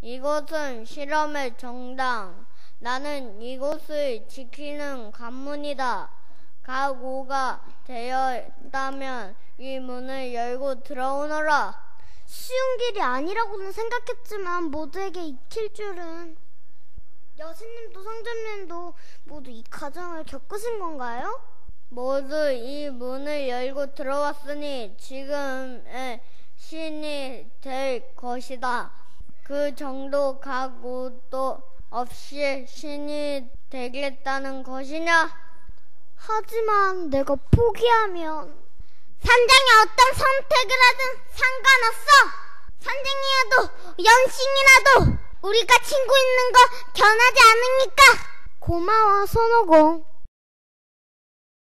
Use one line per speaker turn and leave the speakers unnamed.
이곳은 실험의 정당. 나는 이곳을 지키는 관문이다. 각오가 되어 있다면 이 문을 열고 들어오너라.
쉬운 길이 아니라고는 생각했지만 모두에게 익힐 줄은. 여신님도 성전님도 모두 이 과정을 겪으신 건가요?
모두 이 문을 열고 들어왔으니 지금의 신이 될 것이다. 그 정도 각오도 없이 신이 되겠다는 것이냐?
하지만 내가 포기하면 산장이 어떤 선택을 하든 상관없어. 선생이라도 연신이라도 우리가 친구 있는 거 견하지 않으니까. 고마워 손오공.